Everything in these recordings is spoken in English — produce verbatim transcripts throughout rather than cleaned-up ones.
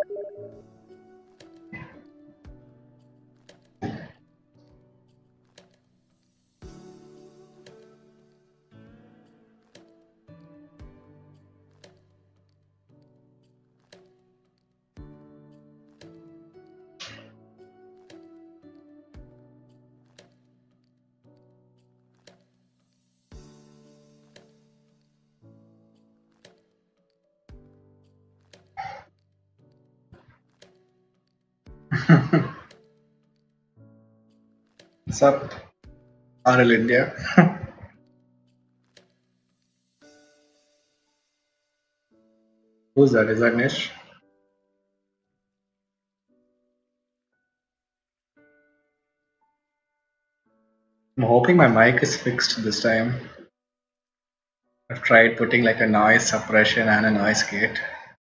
What's up, R L India? Who's that? Is that Nish? I'm hoping my mic is fixed this time. I've tried putting like a noise suppression and a noise gate.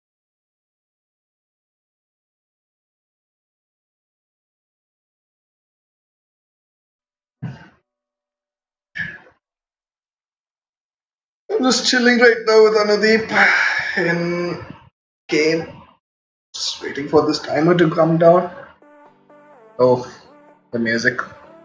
I'm just chilling right now with Anudeep in game. Just waiting for this timer to come down. Oh, the music.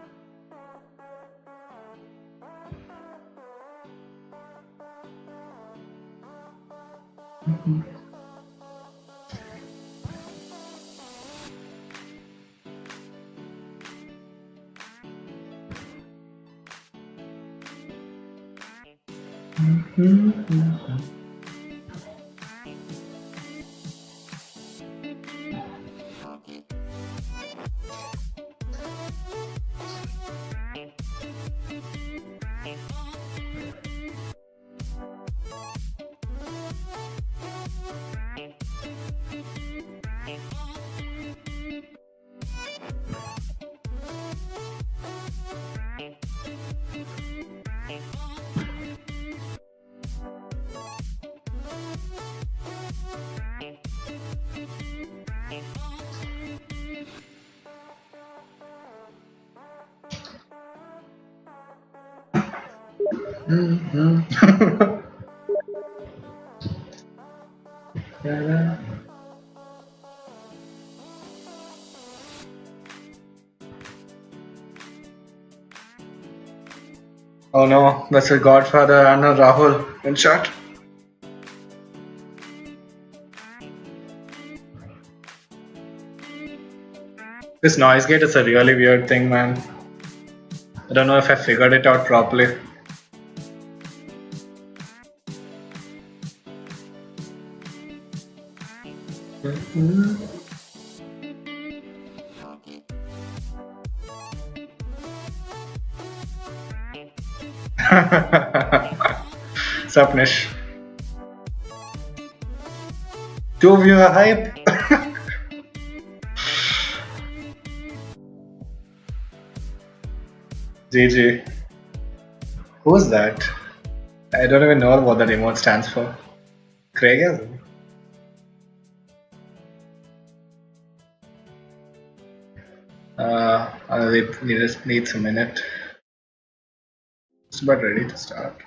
Oh no, that's a Godfather and a Rahul in chat. This noise gate is a really weird thing, man. I don't know if I figured it out properly. Sup, Nish? Two viewer hype. G G. Who's that? I don't even know what the remote stands for. Craig is it? Uh, it needs, needs a minute. Just about ready to start.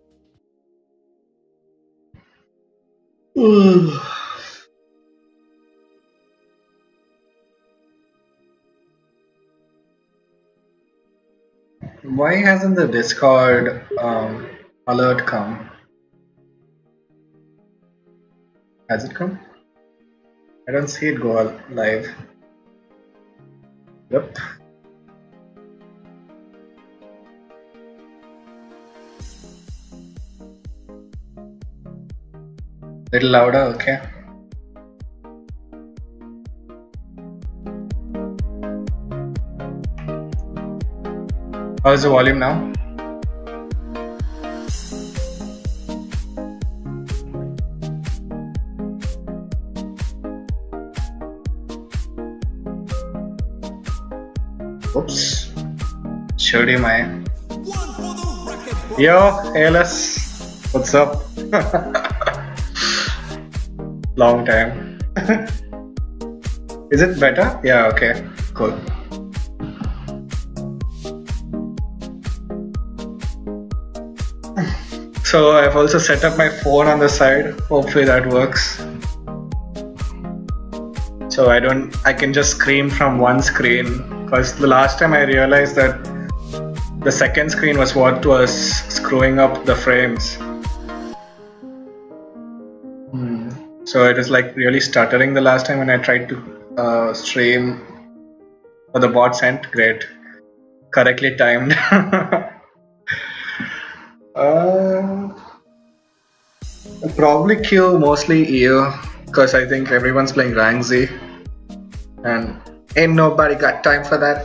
Why hasn't the Discord um, alert come? Has it come? I don't see it go live. Yep. Little louder, okay. How's the volume now? Oops. Showed you my. Yo, A L S. What's up? Long time. Is it better? Yeah, okay. Cool. So I've also set up my phone on the side. Hopefully that works. so I don't I can just scream from one screen, because the last time I realized that the second screen was what was screwing up the frames. Hmm. So it was like really stuttering the last time when I tried to uh, stream. Oh, the bot sent, great, correctly timed. uh, I'll probably queue mostly E U, because I think everyone's playing rank Z and ain't nobody got time for that.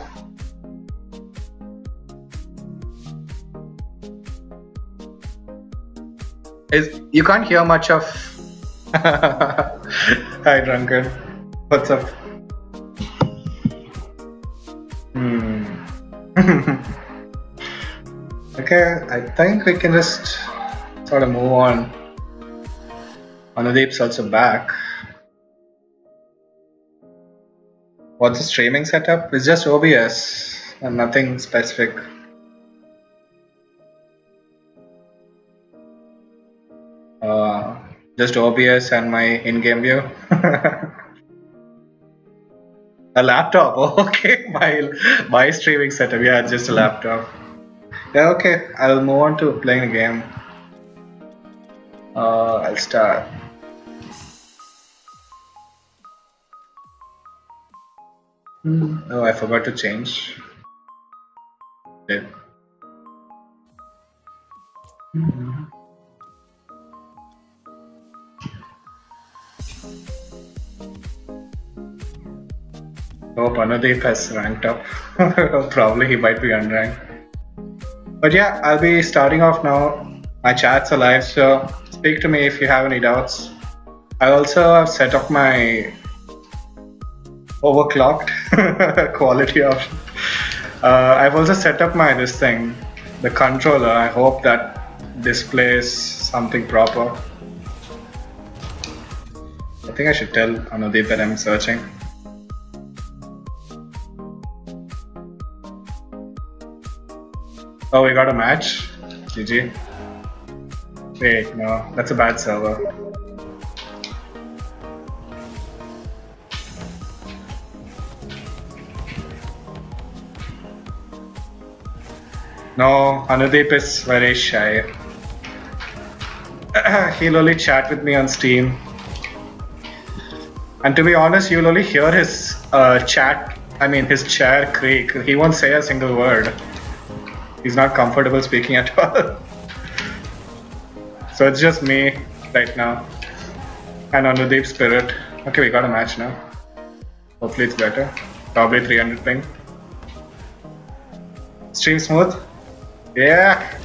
Is you can't hear much of. Hi Drunken, what's up? Hmm. Okay, I think we can just sort of move on. Anudeep's also back. What's the streaming setup? It's just O B S and nothing specific. Uh, just O B S and my in-game view. A laptop, okay. My my streaming setup, yeah, just a laptop. Yeah, okay. I'll move on to playing a game. Uh, I'll start. Hmm. Oh, I forgot to change. Did. Hmm. Oh, Anudeep has ranked up. Probably he might be unranked. But yeah, I'll be starting off now. My chat's are live, so speak to me if you have any doubts. I also have set up my overclocked quality option. Uh, I've also set up my this thing, the controller. I hope that displays something proper. I think I should tell Anudeep that I'm searching. Oh, we got a match? G G. Wait, no, that's a bad server. No, Anudeep is very shy. He'll only chat with me on Steam. And to be honest, you'll only hear his uh, chat, I mean his chair creak. He won't say a single word. He's not comfortable speaking at all. So it's just me right now. And Anudeep's spirit. Okay, we got a match now. Hopefully it's better. Probably three hundred ping. Stream smooth? Yeah!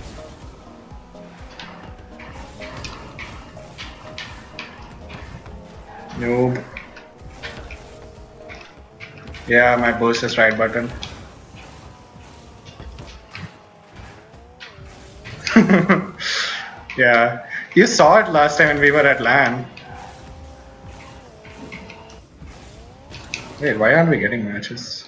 Noob. Yeah, my boost is right button. Yeah, you saw it last time when we were at LAN. Wait, why aren't we getting matches?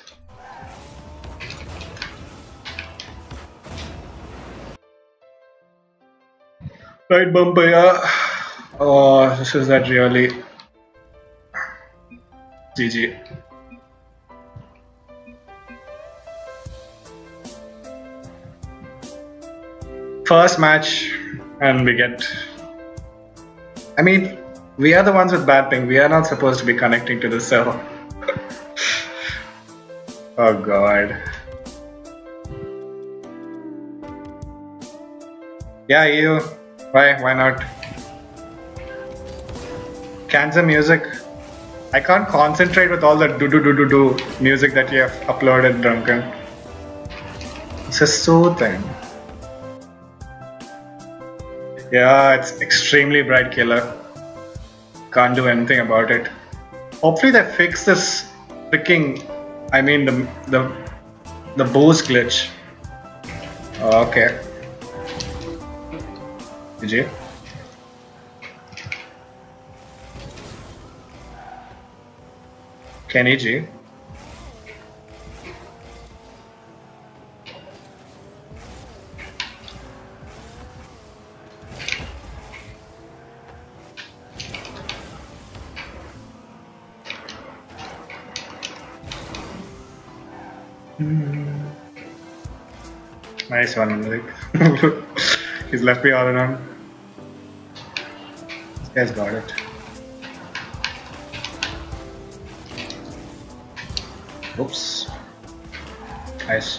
Right, bumper, yeah. Oh, this is that really. G G. First match, and we get. I mean, we are the ones with bad ping. We are not supposed to be connecting to the server. Oh god. Yeah, you. Why? Why not? Cancel music. I can't concentrate with all the do do do do do music that you have uploaded, Drunken. It's a soothing. Yeah, it's extremely bright killer. Can't do anything about it. Hopefully they fix this freaking, I mean the the the boost glitch. Oh, okay. Did you? Kenny G. Hmm. Nice one, Like He's left me all alone. This guy's got it. Oops. Nice.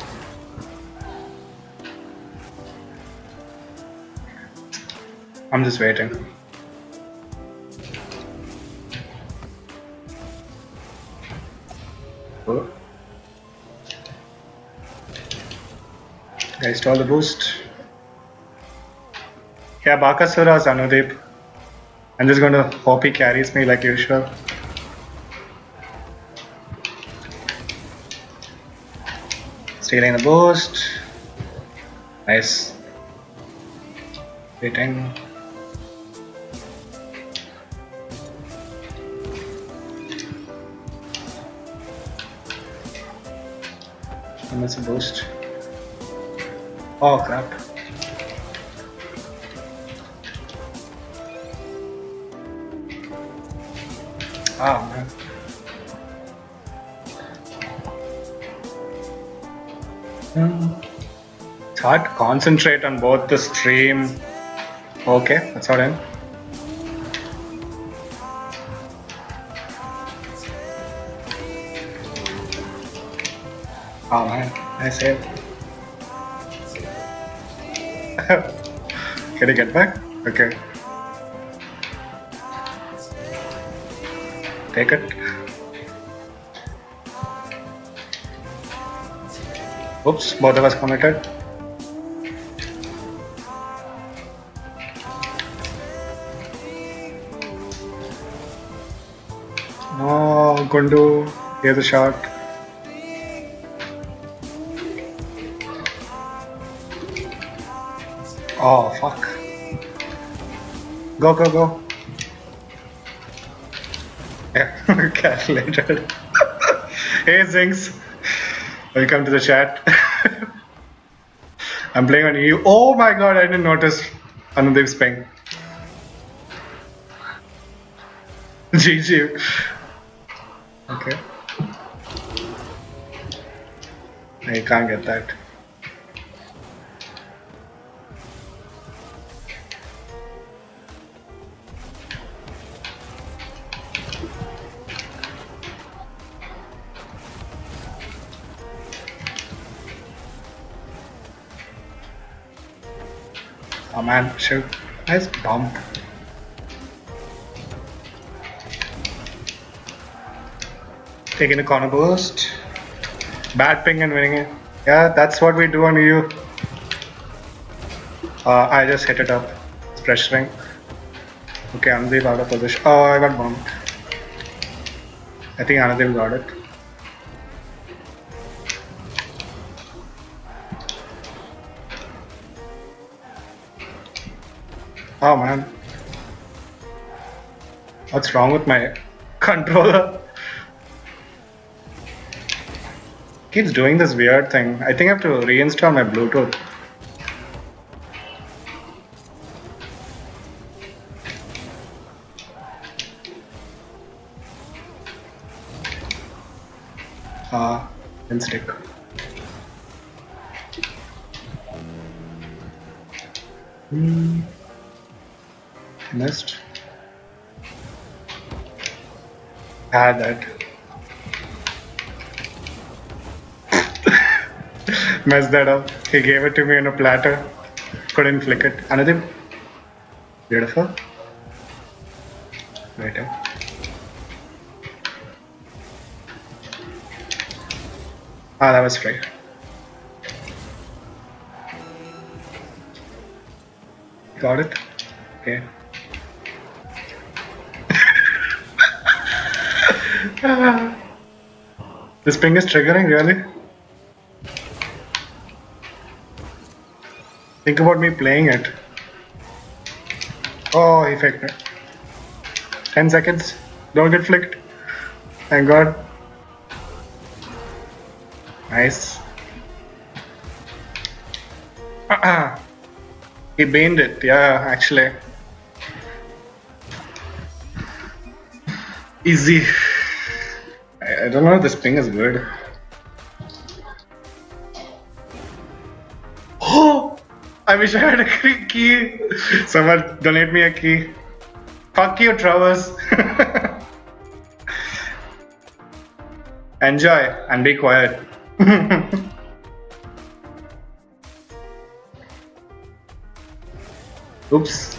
I'm just waiting. Oh. I stole the boost. Yeah, Bakasura's Anudeep. I'm just gonna hope he carries me like usual. Stealing the boost. Nice. Waiting. I miss a boost. Oh crap. Oh man. Hmm. It's hard to concentrate on both the stream. Okay, that's all in. Oh man, nice save. Can I get back? Okay. Take it. Oops, both of us committed. No, Gundu, here's a shot. Oh, fuck. Go, go, go. Yeah, calculated. Hey, Zinx. Welcome to the chat. I'm playing on you. Oh my god, I didn't notice Anudeep's ping. G G. Okay. I can't get that. Oh man, shoot. Nice bump. Taking a corner boost. Bad ping and winning it. Yeah, that's what we do on you. Uh, I just hit it up. It's pressuring. Okay, Anudeep out of position. Oh, I got bumped. I think Anudeep got it. Oh man. What's wrong with my controller? Keeps doing this weird thing. I think I have to reinstall my Bluetooth. Ah, uh, didn't stick. Hmm. Missed. Had that. Messed that up. He gave it to me on a platter. Couldn't flick it. Another. Beautiful. Right. Eh? Ah, that was free. Got it. Okay. This ping is triggering, really? Think about me playing it. Oh, he faked it. ten seconds. Don't get flicked. Thank God. Nice. He banned it, yeah, actually. Easy. I, I don't know if this ping is good. I wish I had a key. key. Someone donate me a key. Fuck you, Travers. Enjoy and be quiet. Oops.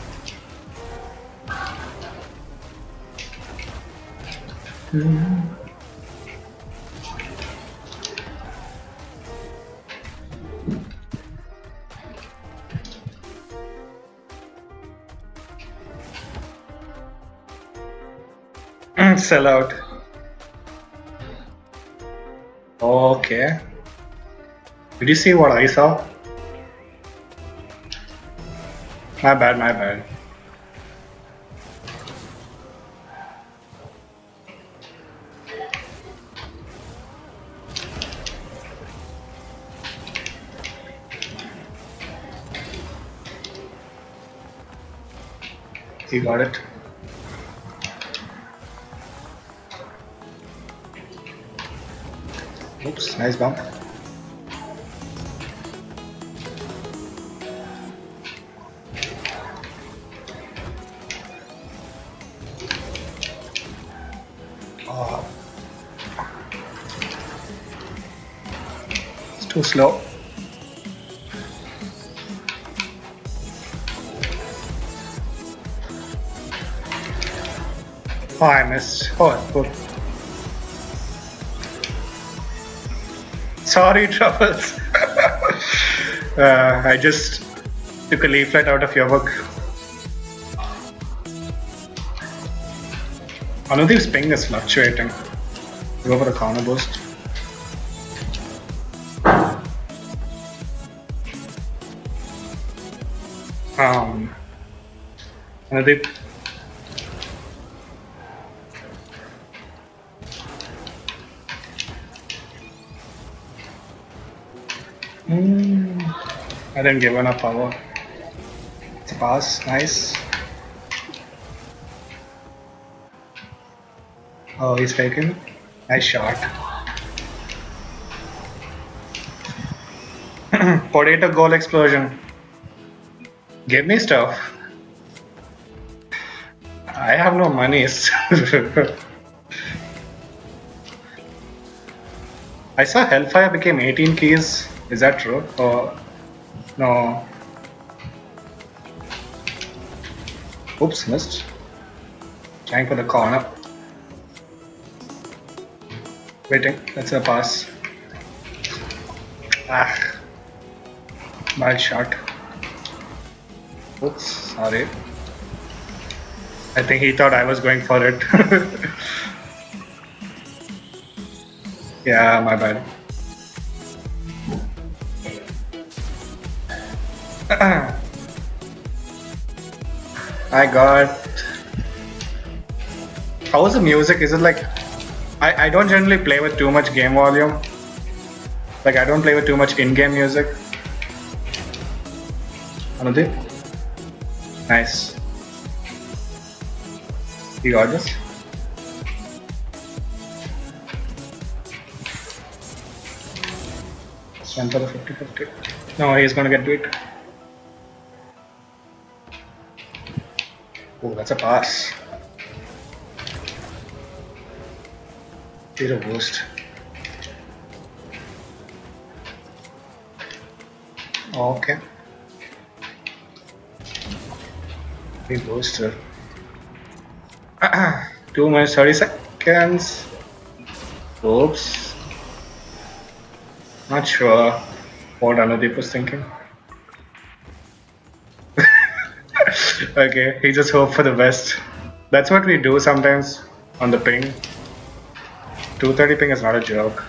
Sell out. Okay. Did you see what I saw? My bad, my bad. You got it. Oops, nice bump. Oh. It's too slow. Oh, I missed. Oh, good. Sorry, Truffles. uh, I just took a leaflet out of your book. Anudiv's ping is fluctuating. Go for a corner boost. Um, Anudeep. Mm, I didn't give enough power. It's a pass, nice. Oh, he's faking. Nice shot. Potato goal explosion. Give me stuff. I have no monies. I saw Hellfire became eighteen keys. Is that true? Or no? Oops, missed. Trying for the corner. Waiting. That's a pass. Ah, bad shot. Oops, sorry. I think he thought I was going for it. Yeah, my bad. I got. How is the music? Is it like I, I don't generally play with too much game volume. Like I don't play with too much in-game music. Anudeep? Nice. You got this? One for the fifty fifty. No, he's gonna get beat. Oh, that's a pass. Zero boost. Okay. Big booster. Two minutes thirty seconds. Oops. Not sure what Anudeep was thinking. Okay, he just hoped for the best. That's what we do sometimes on the ping. two thirty ping is not a joke.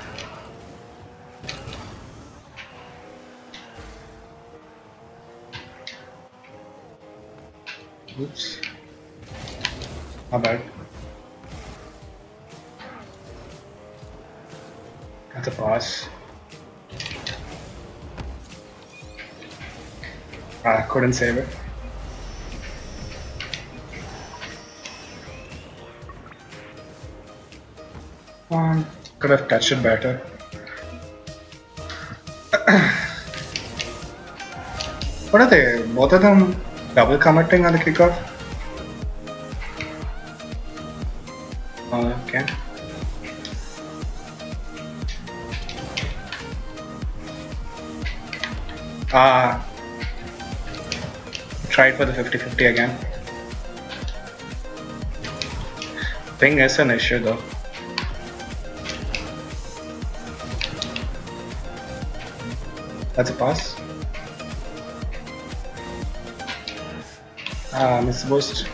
Oops. My bad. That's a pass. I couldn't save it. Um, could have touched it better. What are they? Both of them double committing on the kickoff? Okay. Ah. Tried for the fifty fifty again. Ping is an issue though. That's a pass. Ah, miss boost.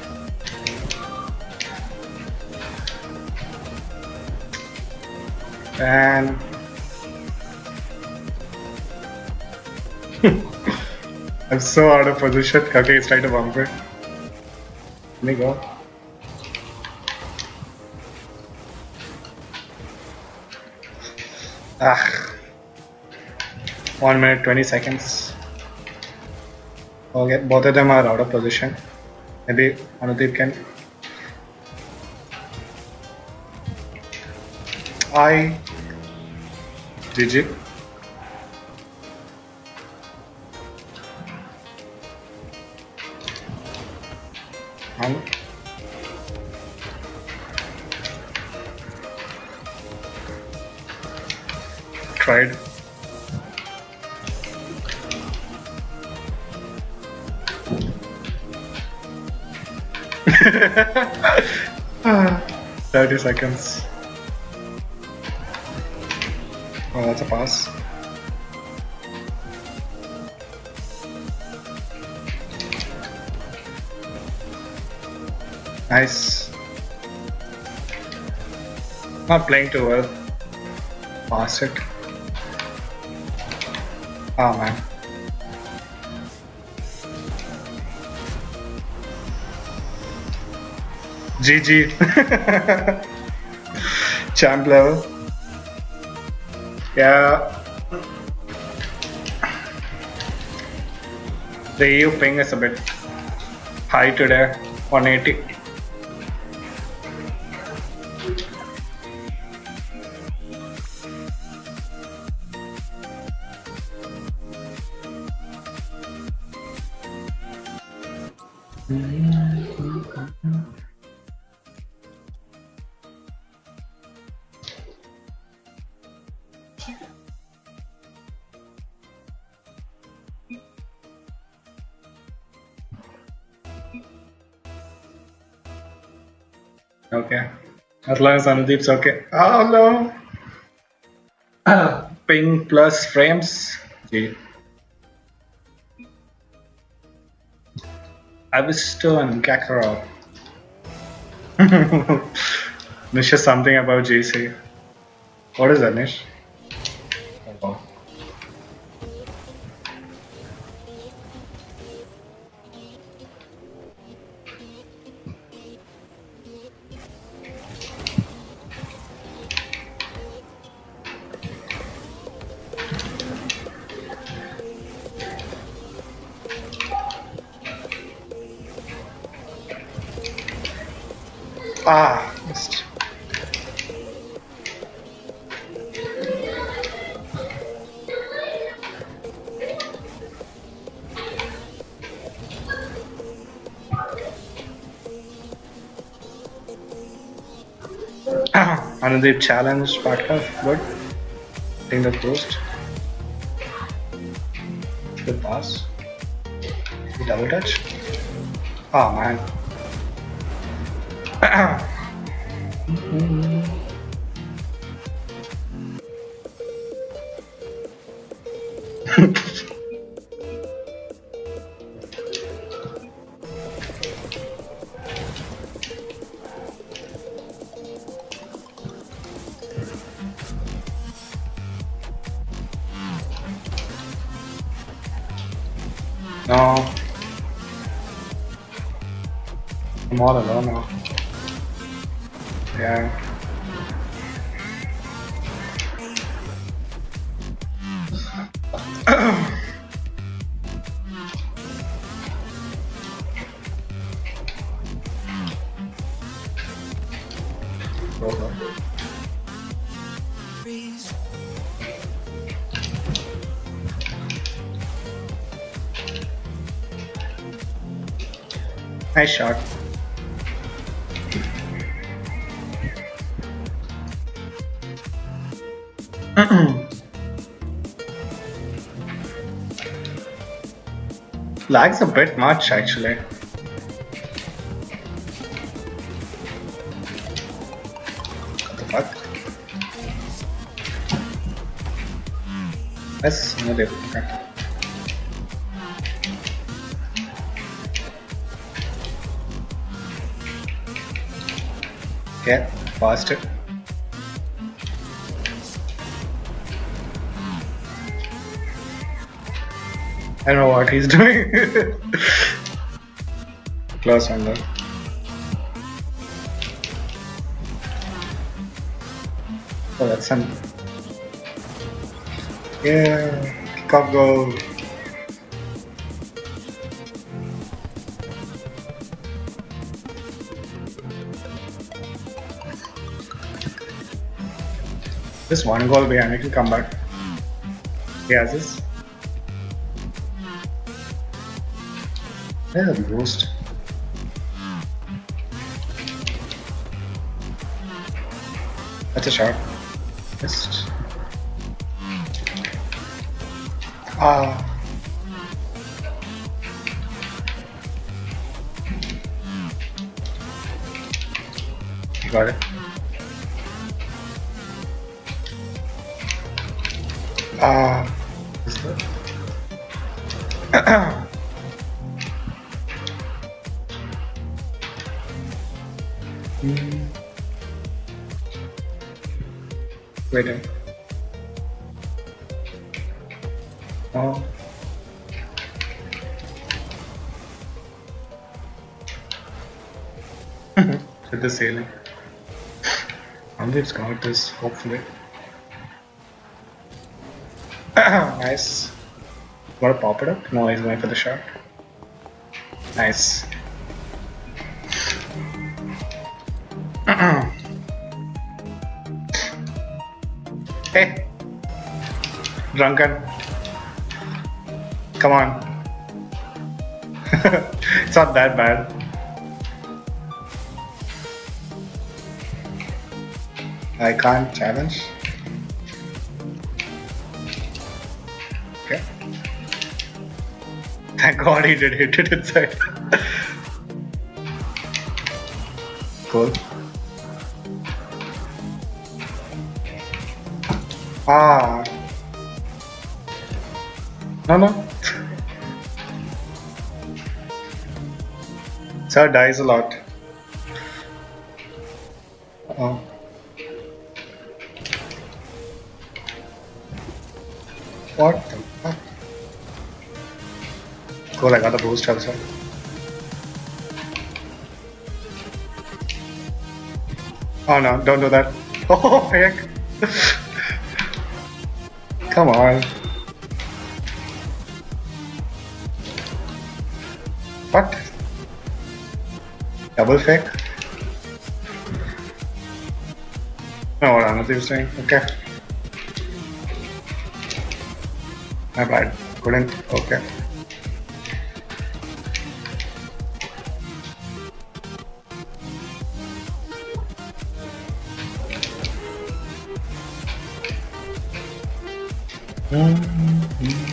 And I'm so out of position. Okay, he's trying to bumper. Let me go. Ah. One minute, twenty seconds. Okay, both of them are out of position. Maybe Anudeep can. I. G G. Um. Tried. thirty seconds. Oh, that's a pass. Nice. Not playing too well. Pass it. Oh man. G G. Champ level. Yeah. The E U ping is a bit high today. one eighty. Okay. As long as Anudeep's okay. Oh no! Ping plus frames. G. Avisto and Kakarot. Nish is something about G C. What is that, Nish? Oh. Ah, missed. Anudeep challenge partner, good. Hitting the post. Good pass. Double touch. Oh man. No. I'm all alone now. Yeah. Nice shot. Lag's a bit much actually. What the fuck? Yes, no deal. Okay. Okay, faster. I don't know what he's doing. Close one though. Oh, that's an. Yeah, kick off goal. Just one goal behind, he can come back. He has this. There's a boost. That's a shot. Just. Ah. You got it. Ah. Is that? Hmm. Waiting. Oh. Hit the ceiling. It's got this, hopefully. Nice. Wanna pop it up? No, he's going for the shot. Nice. Hey, drunken. Come on. It's not that bad. I can't challenge. Okay. Thank God he did hit it inside. Cool. Ah. No, no. Sir dies a lot. Oh. What the fuck? Cool, I got the boost also. Oh no, don't do that. Oh heck. Come on. What? Double fake? No, what Anand is saying. Okay. My bad. Couldn't. Okay. Mm-hmm.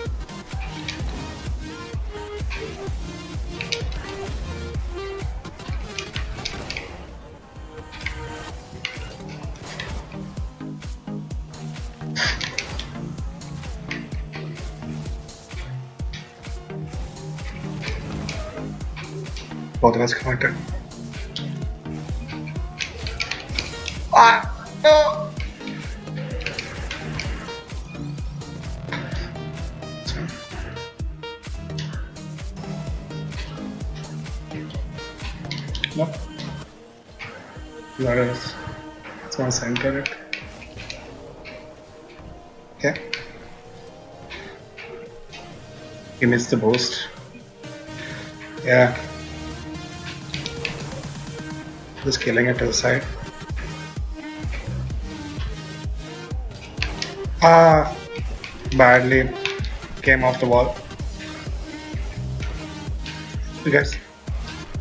Both of us commented. Ah! No! Nope. Not us. It's one center it. Okay. He missed the boost. Yeah. Just killing it to the side. Ah, badly came off the wall. You guys.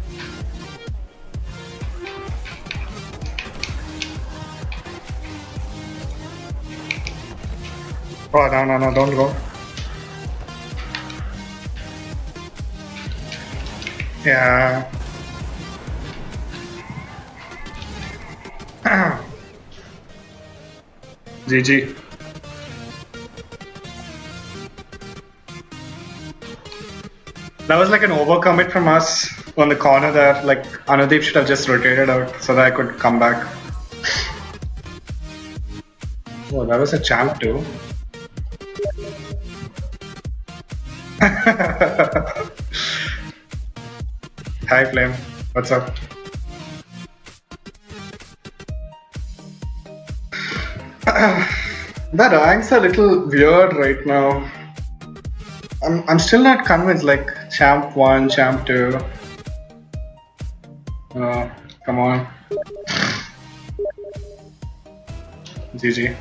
Oh, no, no, no, don't go. Yeah. G G. That was like an overcommit from us on the corner there. Like Anudeep should have just rotated out so that I could come back. Oh, that was a champ too. Hi Flame, what's up? The ranks are a little weird right now. I'm I'm still not convinced. Like champ one, champ two. Uh, come on. G G.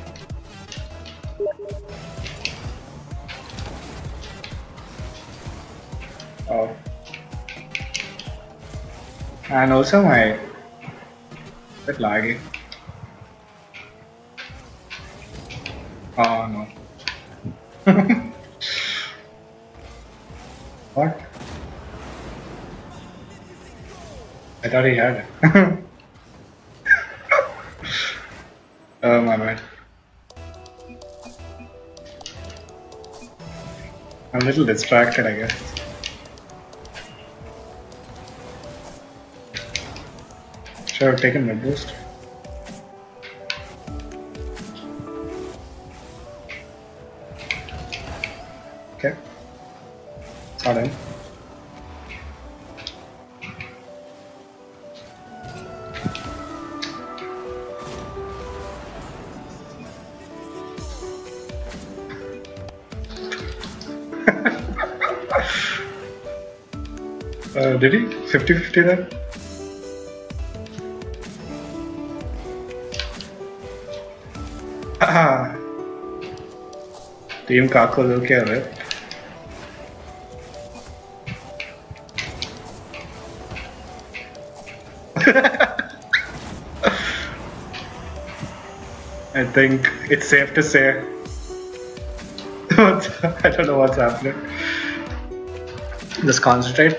Oh. And also my bit laggy. Oh no. What? I thought he had it. Oh my bad. I'm a little distracted, I guess. Should have taken mid boost. Okay. It's not in. uh, did he? fifty fifty there? Ah. Team Kako is okay, right? I think it's safe to say. I don't know what's happening. Just concentrate.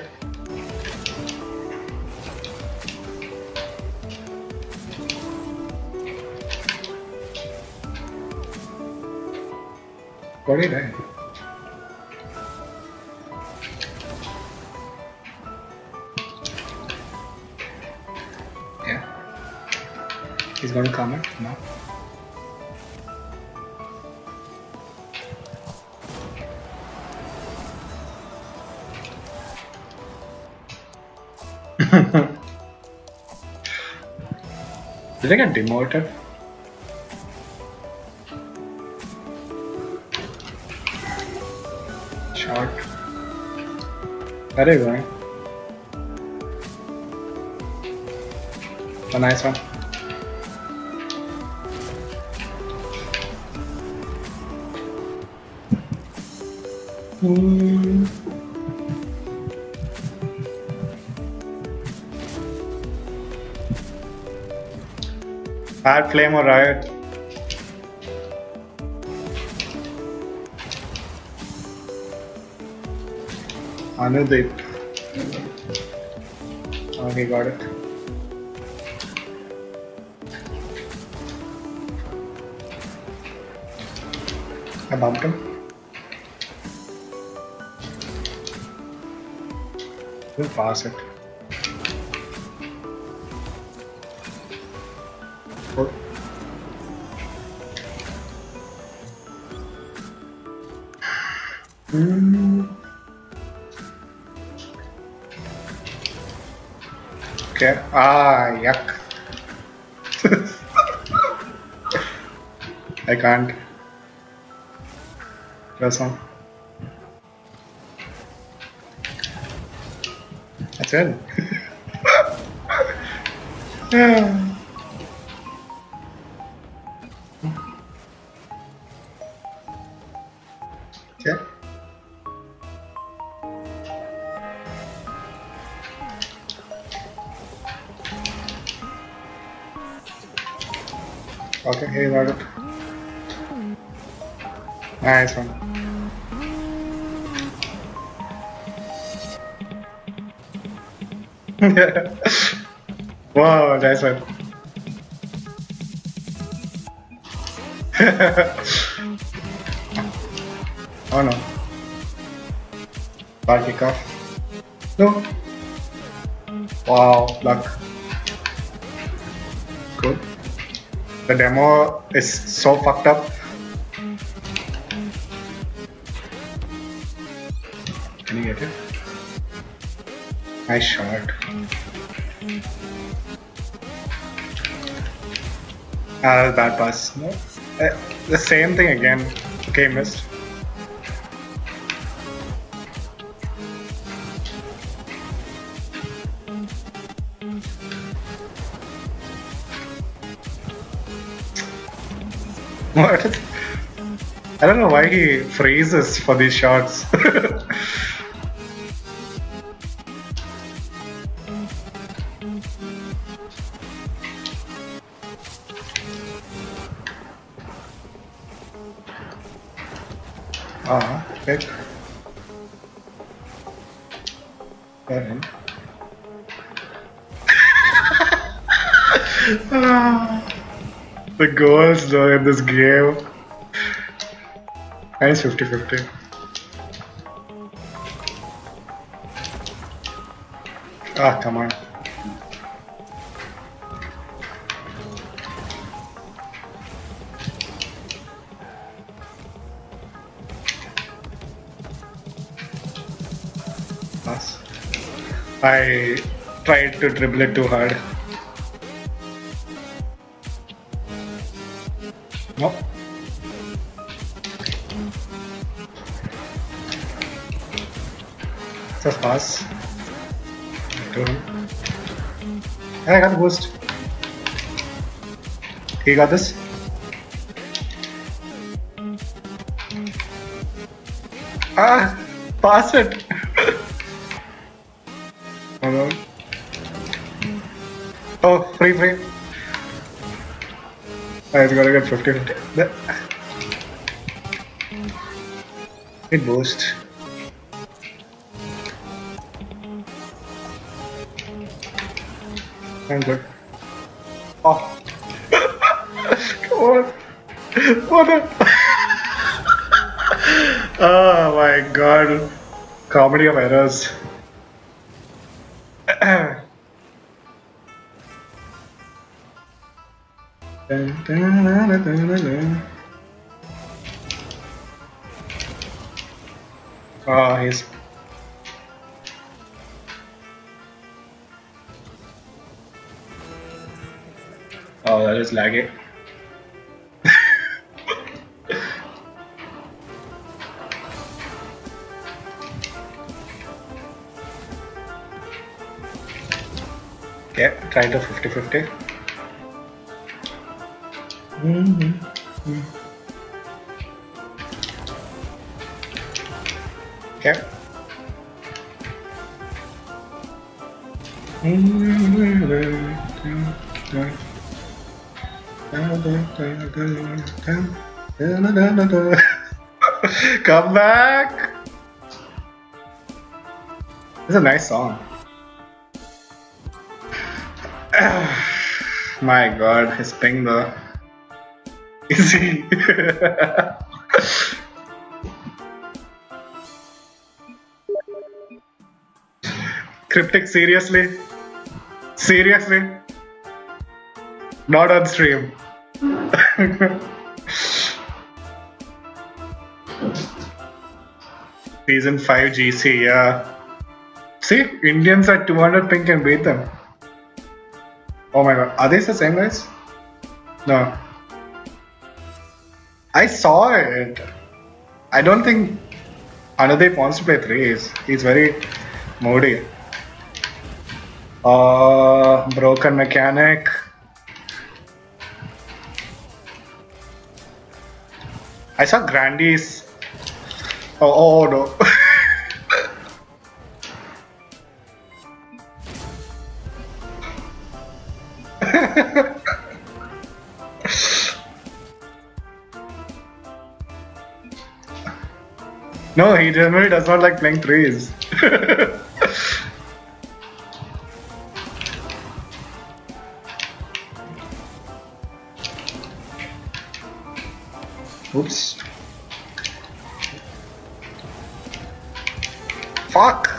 What did I? Yeah. He's going to comment? No. Did I get demoted? Short. Where are you going? A nice one. Hmm. Bad Flame or Riot? Anudeep. Okay, got it. I bumped him. We'll pass it. Good. Mm. Okay. Ah, yuck. I can't. Just one. That's it. Yeah. Okay. Okay, here you got it. Nice one. Wow, nice one. Oh no. Bad kickoff. No. Wow, luck. Good. The demo is so fucked up. Can you get it? Nice shot. Ah, bad pass. No. Uh, the same thing again. Okay, missed. What? I don't know why he freezes for these shots. Ah, pick. Then. The goals though in this game. Nice fifty fifty. Ah, come on. Pass. I tried to dribble it too hard. Nope. Just pass. To him. And I got the boost. He got this. Ah! Pass it! Hold on. Oh, free, free. I just gotta get fifty fifty. It boost. I'm good. Oh. Come on. What a... Oh my god. Comedy of errors. Oh, he's... Oh, that is laggy. Okay, try to fifty fifty. Mm-hmm. Okay. Come back! It's a nice song. My god, his ping though. Easy. Cryptic, seriously? Seriously? Not on stream. Season five G C, yeah. See, Indians at two hundred ping can beat them. Oh my god, are these the same guys? No. I saw it. I don't think Anudeep wants to play threes. He's very moody. Uh, broken mechanic. I saw Grandy's. Oh, oh no. No, he generally does not like playing threes. Oops. Fuck!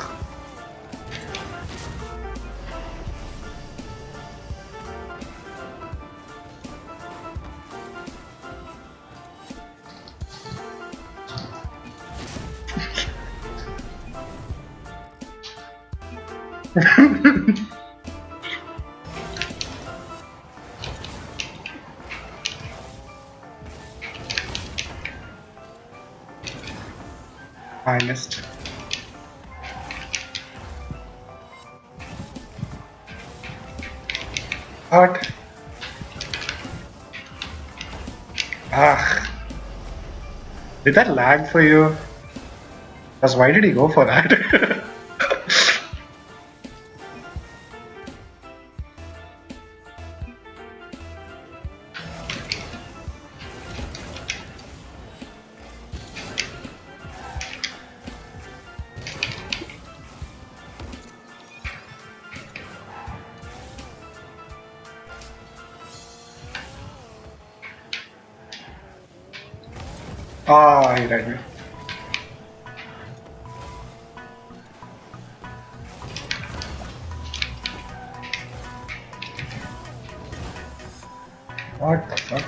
I missed. What? Ah. Did that lag for you? Because why did he go for that? Ah, he died me. What the fuck?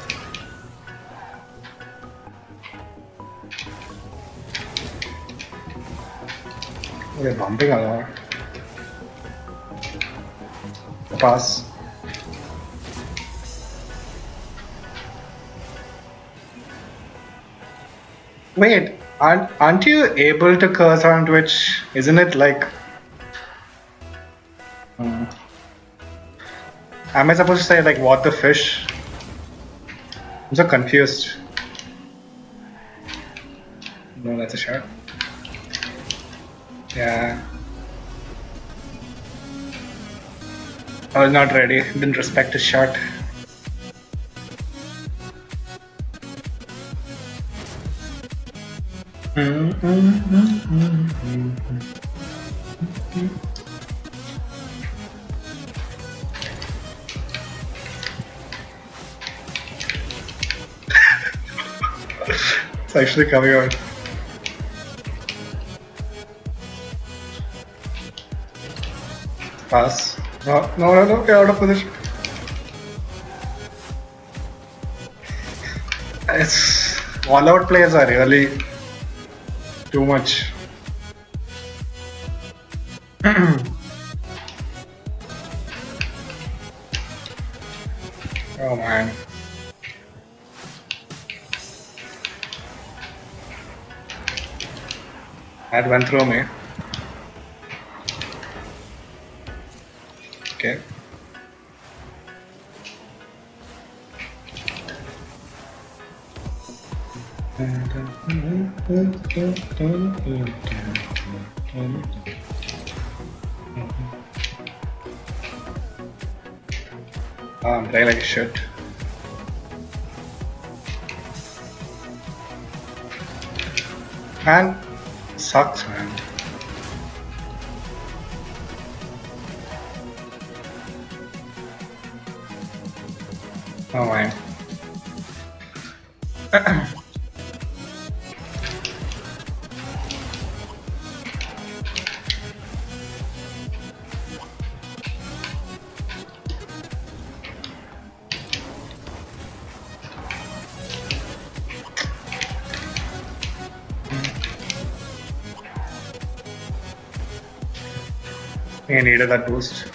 We're bumping a lot. Pass. Wait, aren't, aren't you able to curse on Twitch? Isn't it like... Hmm. Am I supposed to say like what the fish? I'm so confused. No, that's a shot. Yeah. I was not ready. Didn't respect his shot. It's actually coming out. Pass. No, no, no, no, get out of position. It's all out players are really too much. Oh man. That went through me. Okay. Oh, I'm playing like shit. Man, sucks, man. Oh man. He needed that boost.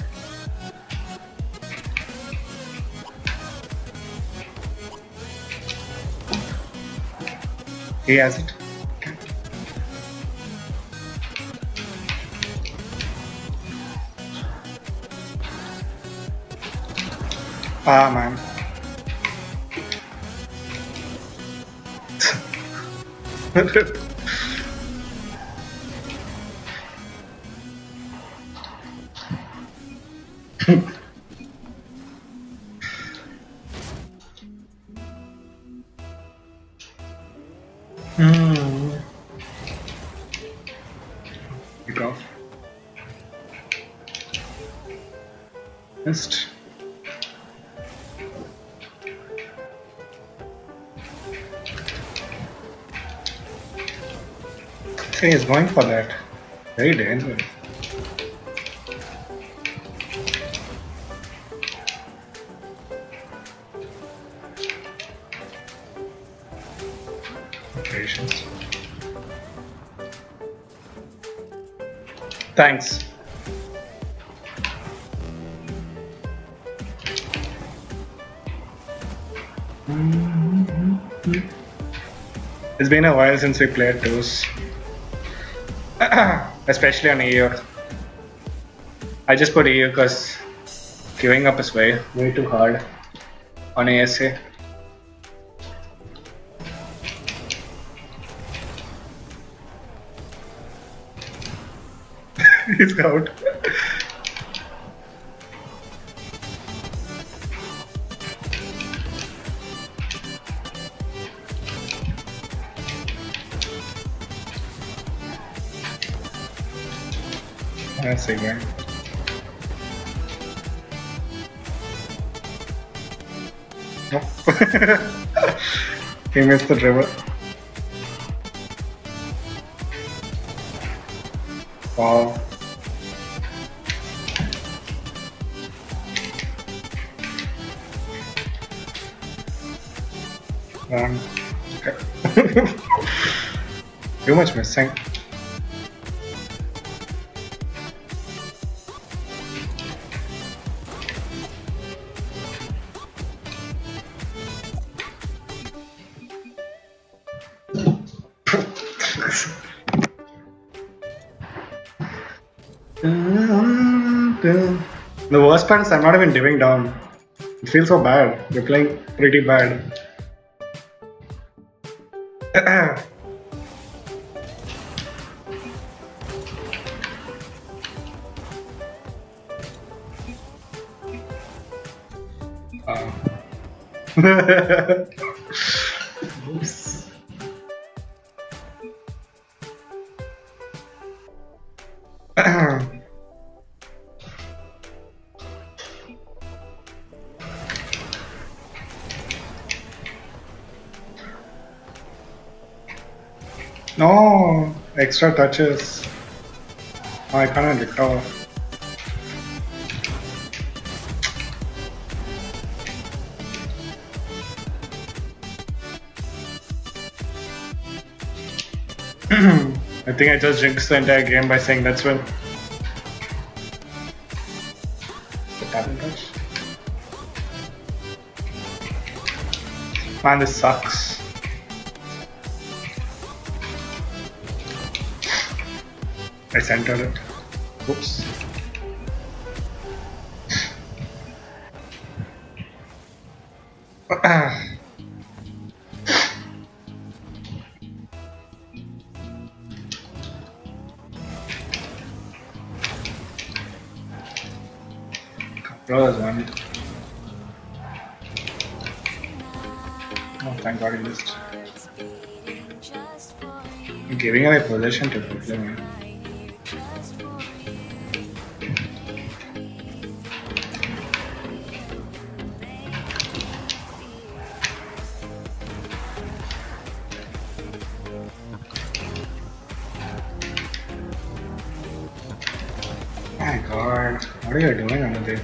He has it. Okay. Ah, man. Hmm. Missed. See, he's going for that. Very dangerous. Operations. Thanks. It's been a while since we played those. Especially on E U. I just put E U because queuing up is way, way too hard on A S A. He's out. That's a game. Nope. He missed the dribble. Wow. One. Okay. Too much missing. The worst part is I'm not even diving down. It feels so bad. We're playing pretty bad. uh. Oops. No, extra touches. Oh, I can't recover. I think I just jinxed the entire game by saying that's when. The tap and touch. Man, this sucks. I centered it. Oops. Controllers one. Oh, thank God he missed. Giving away possession to Brooklyn. My God, what are you doing under there?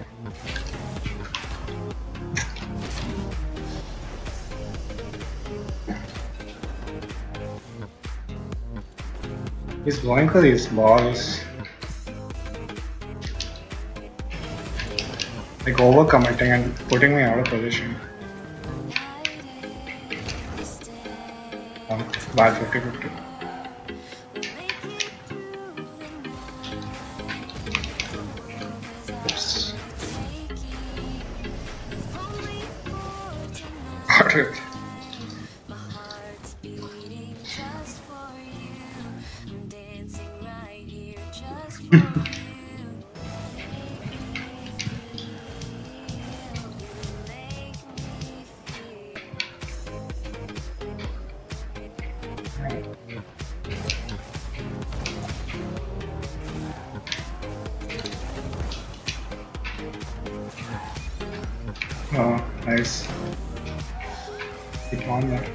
He's going for these balls. Like over committing and putting me out of position. Oh, bad fifty fifty. Oops. Got it. Oh, nice. Keep on there.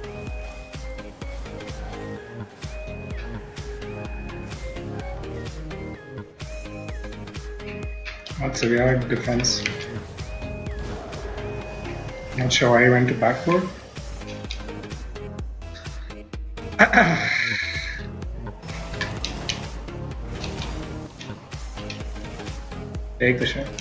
That's a weird defense. Not sure why he went to backboard. Take the shot.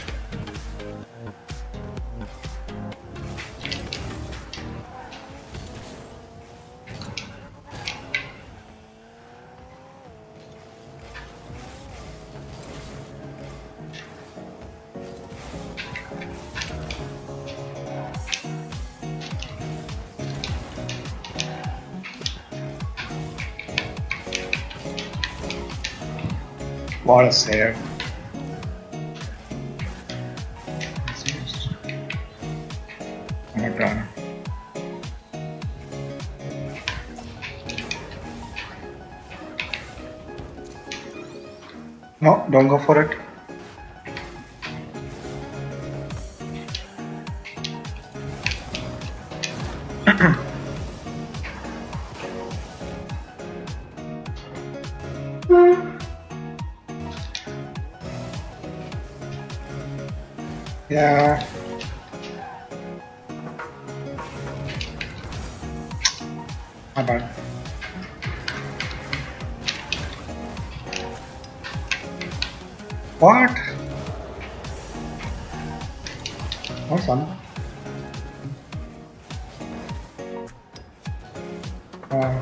What a save. Oh my god. No, don't go for it. Yeah. My bad. What? No fun. Uh.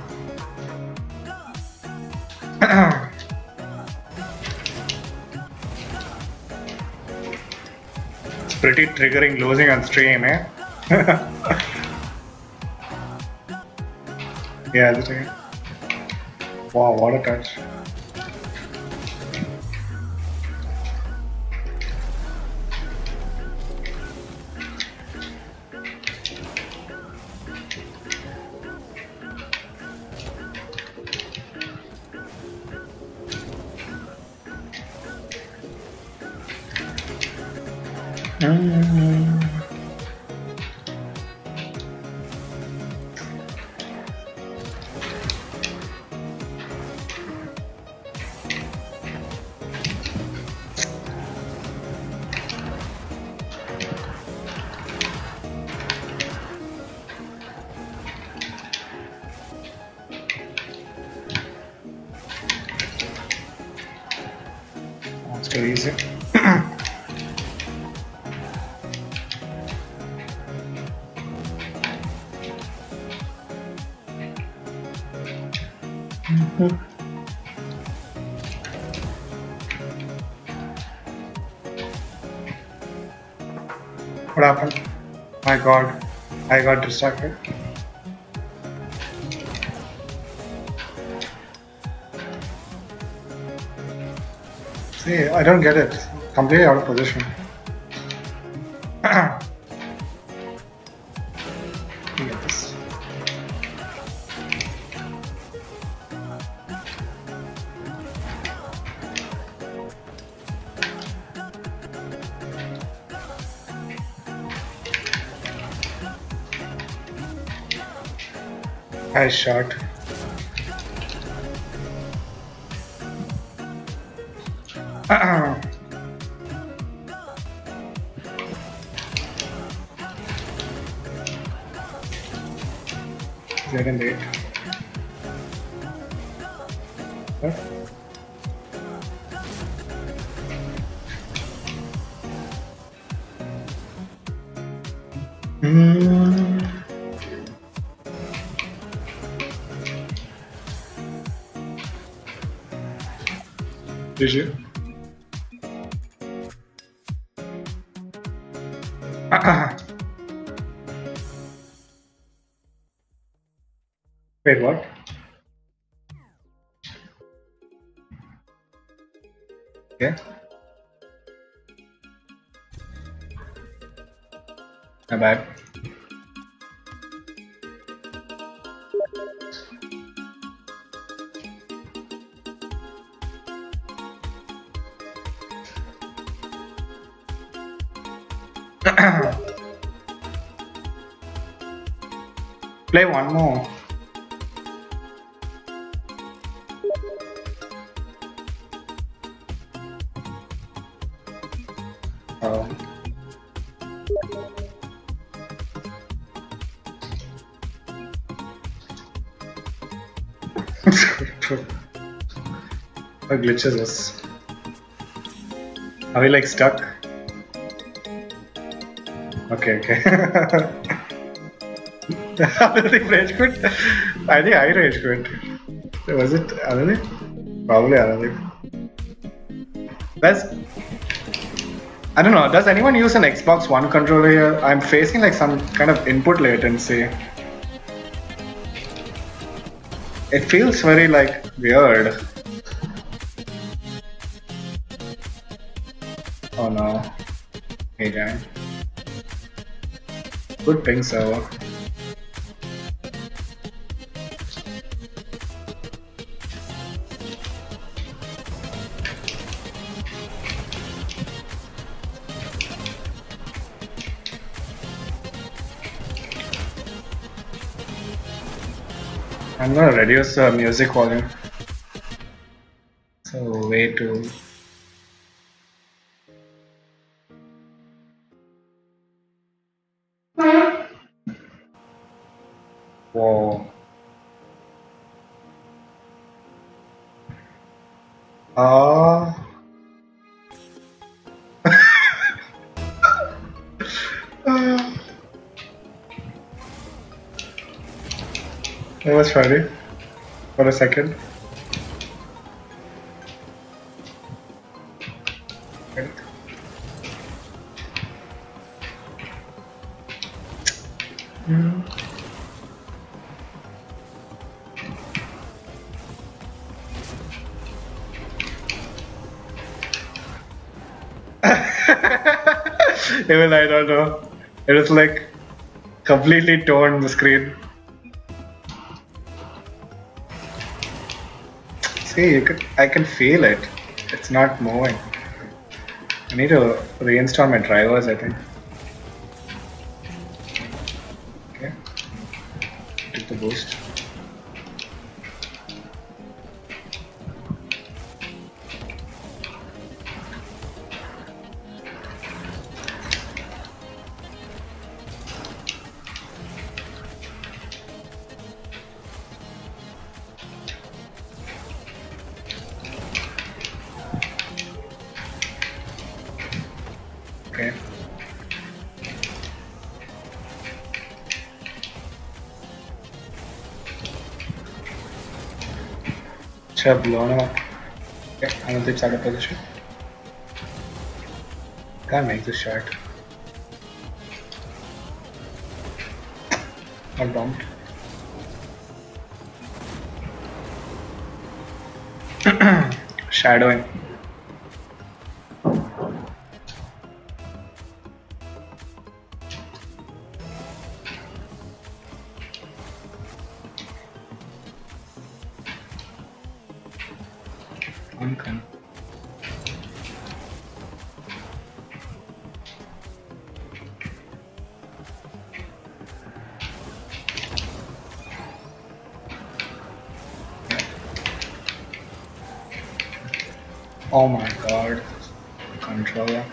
It's pretty triggering losing on stream, eh? Yeah, that's right. Wow, what a touch. Mm. That's too easy. Mm-hmm. What happened? My god, I got distracted. See, I don't get it. Completely out of position. Yes. Nice shot. Second eight. What? Mm. Did you? Wait, what? Okay. My bad. Play one more. Oh. What glitches this? Are we like stuck? Okay, okay. Another rage quit? I think I rage quit. Was it Another? Probably Another. That's. I don't know. Does anyone use an Xbox One controller here? I'm facing like some kind of input latency. It feels very like weird. Oh no. Hey gang. Good ping server. I'm gonna reduce the music volume. So way too. Whoa. Ah. Uh. That was funny for a second. Mm. Even I don't know. It was like completely torn the screen. See, you could, I can feel it. It's not moving. I need to reinstall my drivers, I think. Okay. Take the boost. Okay. Should have blown up. Okay, I don't think it's out of position. Can't make this shot. I'm bumped. Shadowing. Okay. Oh my god, controller.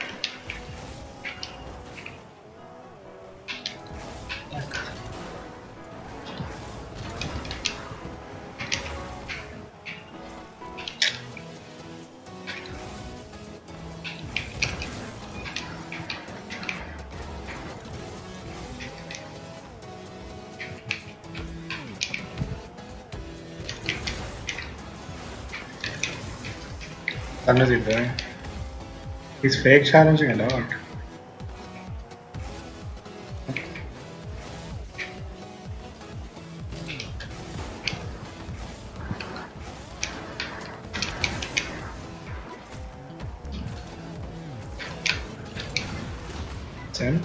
What is he doing? He's fake challenging a lot. Ten.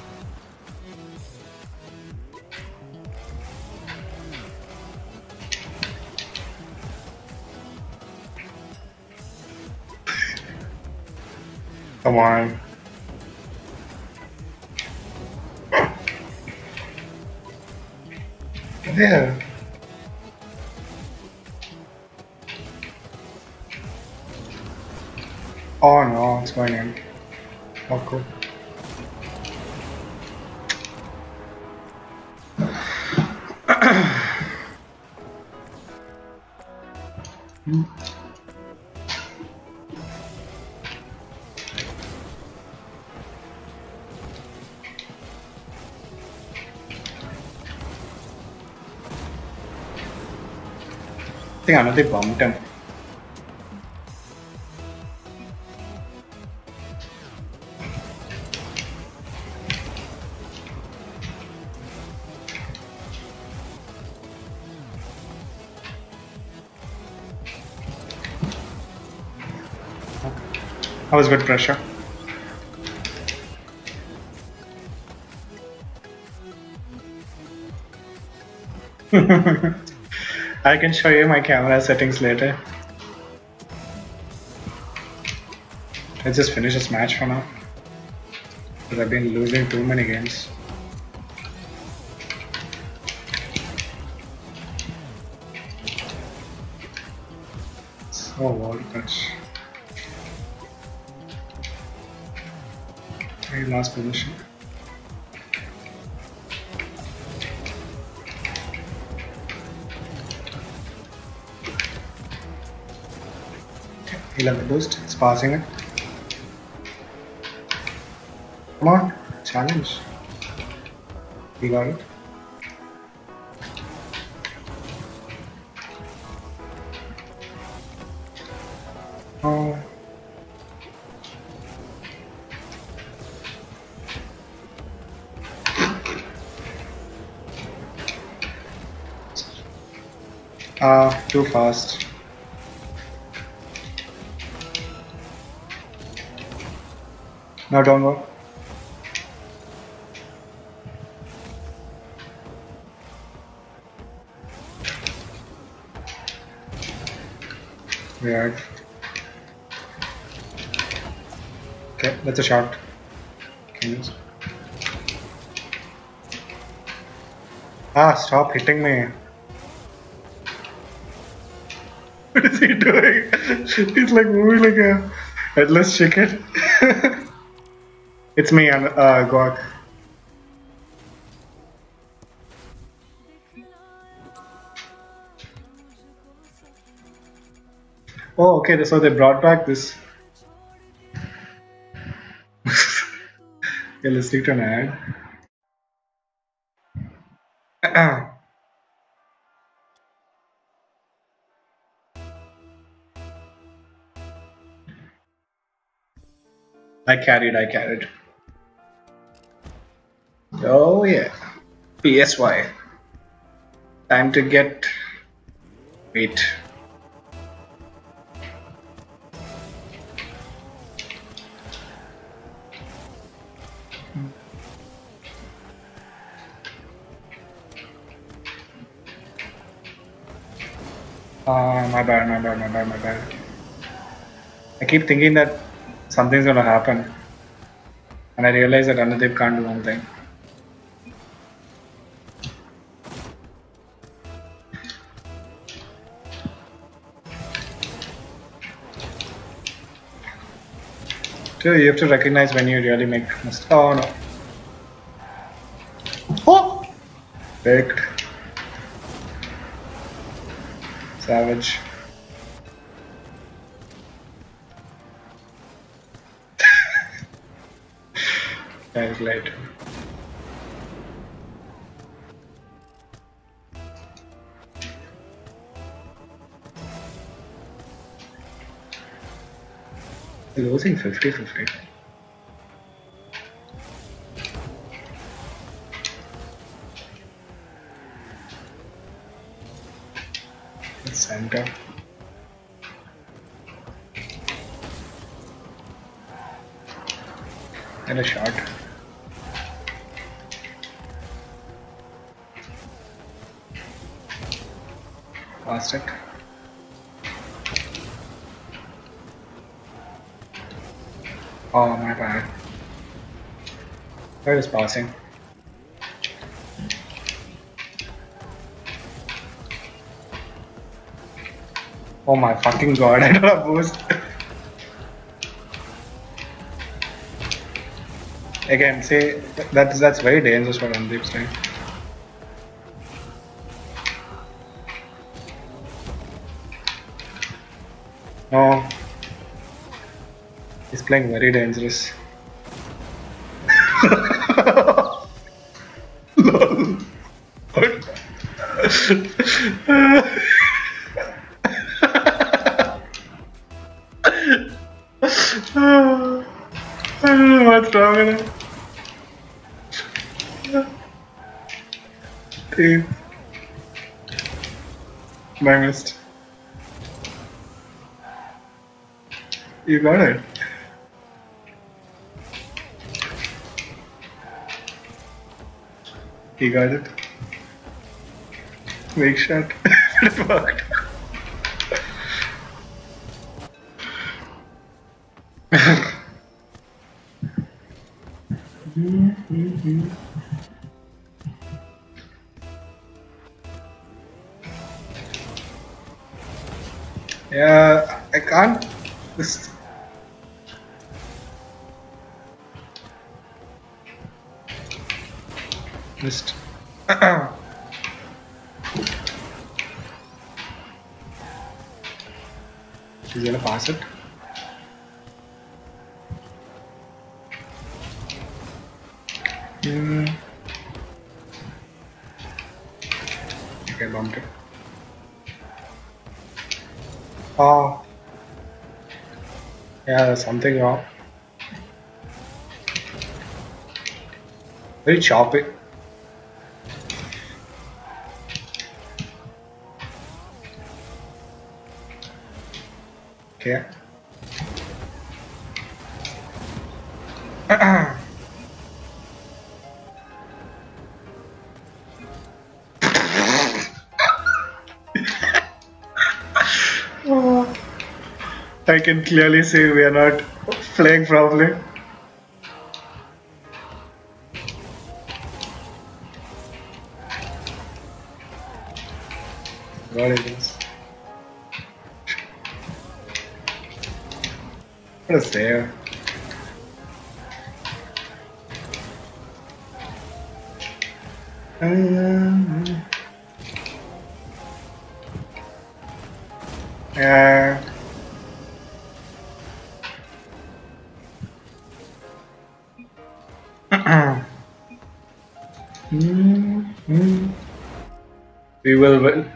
Come on. There. Oh no, it's going in. Oh, cool. Hmm. I think another bumped him. That was good pressure. I can show you my camera settings later. Let's just finish this match for now. Because I've been losing too many games. So wall touch. Very last position. He'll have the boost, it's passing it. Come on, challenge. We got it. Oh. Ah, uh, too fast. No, don't go. Weird. Okay, that's a shot. Can you... Ah, stop hitting me. What is he doing? He's like moving like a headless chicken. It's me and uh, Guac. Oh, okay, so they brought back this. Yeah, let's take an ad. I carried, I carried. Oh yeah. P S Y. Time to get... Wait. Uh, my bad, my bad, my bad, my bad. I keep thinking that something's gonna happen. And I realize that Anudeep can't do one thing. So you have to recognize when you really make mistakes. Oh no. Oh! Baked. Savage. That's late. Losing fifty fifty. Center. And a shot. Past it. Oh my bad. Where is passing? Oh my fucking god, I don't have boost. Again, see, that's that's very dangerous what Andeep's doing. No. He's playing very dangerous. Lol. What? I don't know what's wrong with him. Dude. I missed. You got it. He got it. Weak shot. It worked. Yeah, I can't. This. Missed. He's gonna pass it. Mm. Okay, bumped it. Oh. Yeah, there's something wrong. Very choppy. Okay. Oh, I can clearly see we are not playing properly. What is this? What a save. Um, yeah. mm, mm. We will win.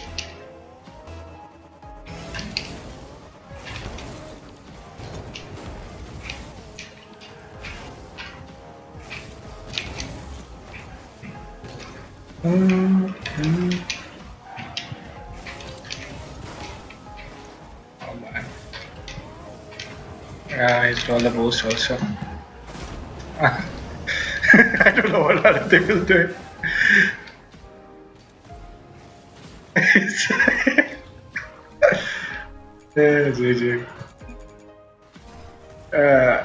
Mm, mm. Oh man. Yeah, I stole the boost also. I don't know what other thing is doing. Yeah, G G. Uh,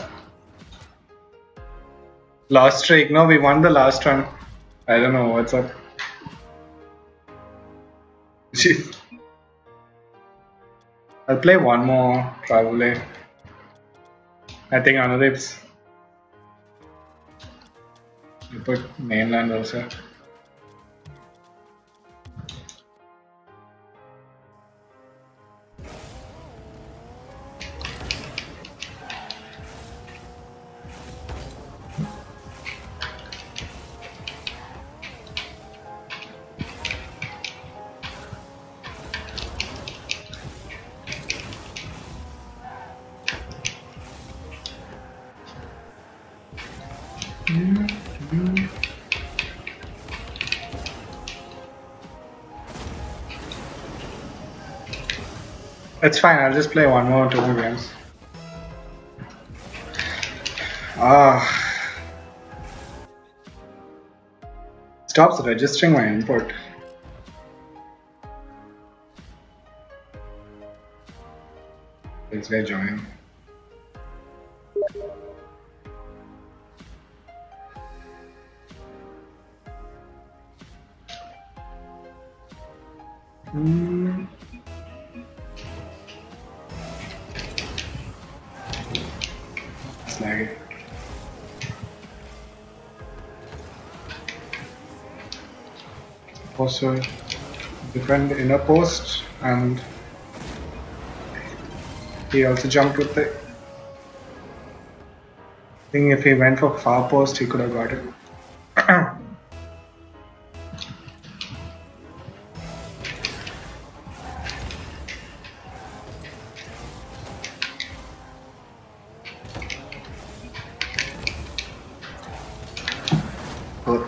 last streak. No, we won the last one. I don't know what's up. Jeez. I'll play one more probably. I think Anudeep's. You put mainland also. It's fine, I'll just play one more, two more games. Ah. Stops registering my input. This guy join. Hmm. laggy. Also defend the inner post, and he also jumped with it. I think if he went for far post, he could have got it. Good.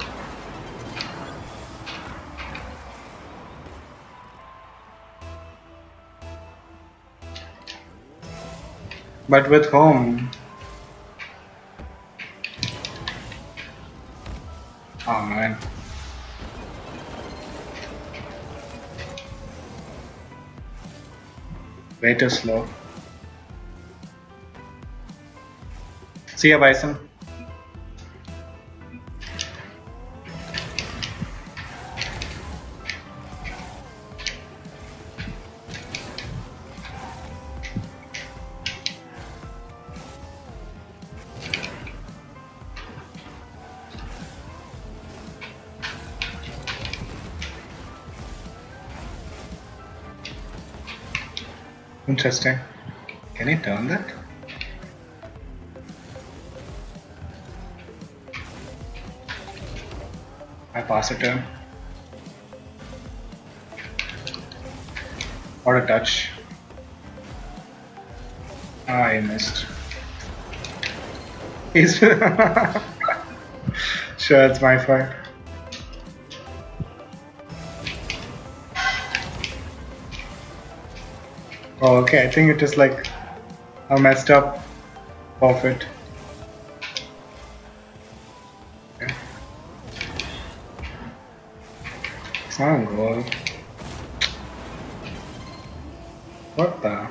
But with home, oh man, way too slow. See ya, Bison. Interesting. Can he turn that? I pass it to him. What a touch. Ah, I missed. He's sure, it's my fault. Oh, okay, I think it is like a messed up forfeit. Okay. It's not a goal. What the?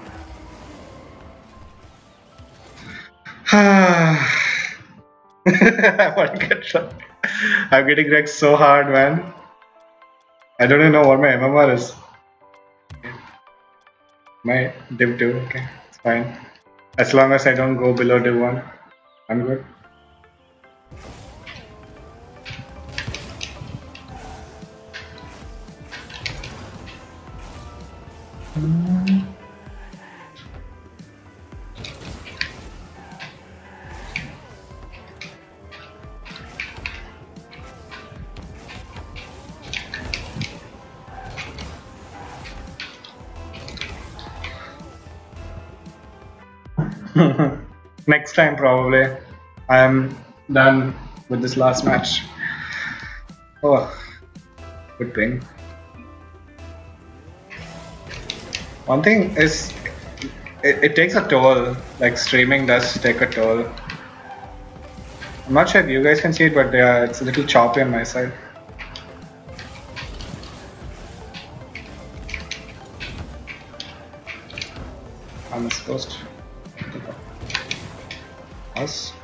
I want to get shot. I'm getting wrecked so hard, man. I don't even know what my M M R is. My div two, okay, it's fine. As long as I don't go below div one, I'm good. Next time, probably. I am done with this last match. Oh, good ping. One thing is, it, it takes a toll. Like streaming does take a toll. I'm not sure if you guys can see it, but yeah, it's a little choppy on my side. I'm supposed to. Us.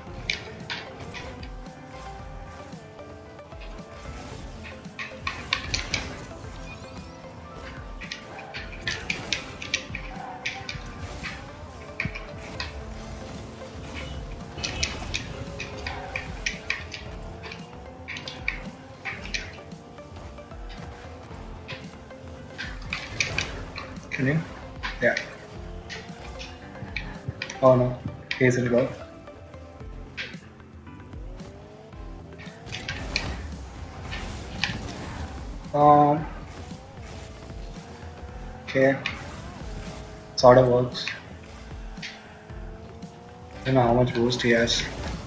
Can you? Yeah. Oh no, here's it go. Um, okay, sort of works. I don't know how much boost he has.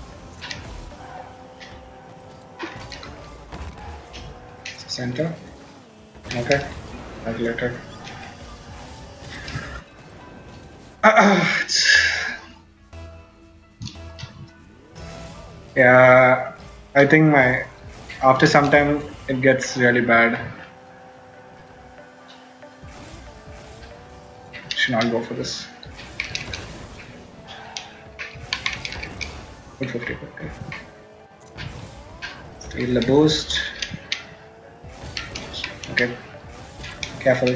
Center. Okay, calculated. Yeah, I think my after some time it gets really bad. Should not go for this. Good fifty, okay. Steal the boost. Okay, careful.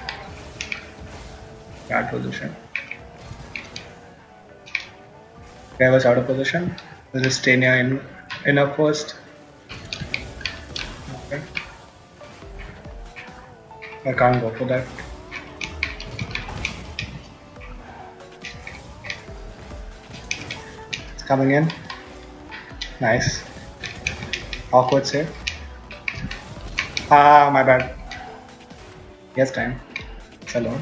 Bad position. Guy was out of position. We'll just stay near in, in up first. Okay. I can't go for that. It's coming in. Nice. Awkward save. Ah, my bad. Yes, time. It's alone.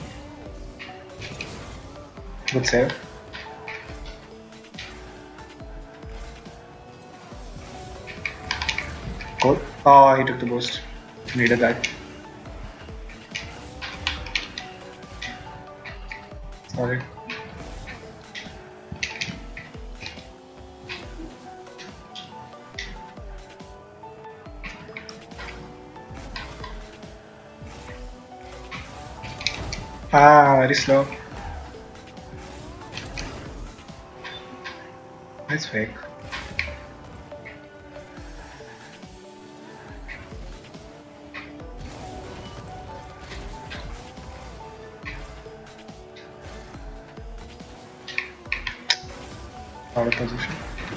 Good save. Good. Oh, he took the boost. Needed that. Sorry. Ah, very slow. That's fake. Out of position.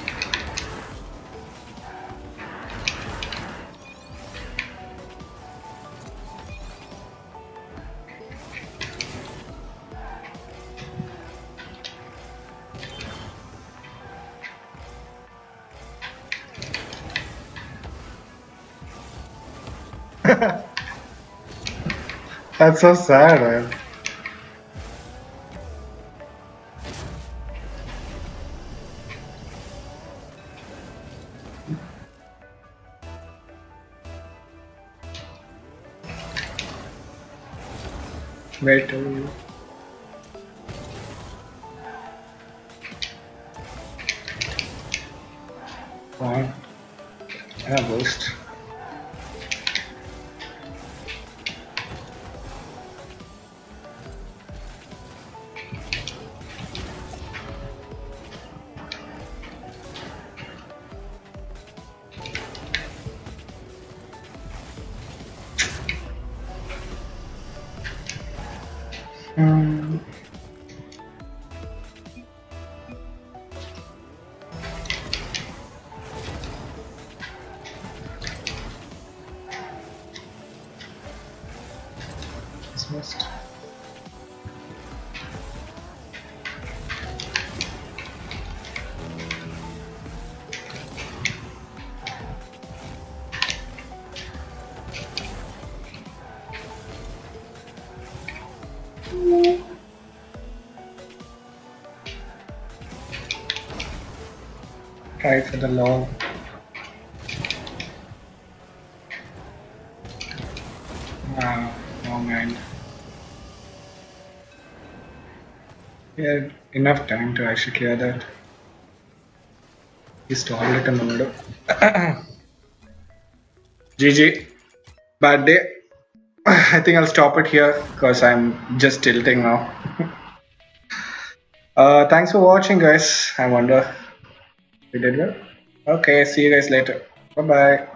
That's so sad, man. Wait till you. Fine. And a boost. Hmm. Dismissed. Try for the long. Ah, long end. We had enough time to actually clear that. He stalled it in the middle. G G. Bad day. I think I'll stop it here because I'm just tilting now. uh, thanks for watching, guys. I wonder. We did well. Okay, see you guys later. Bye bye.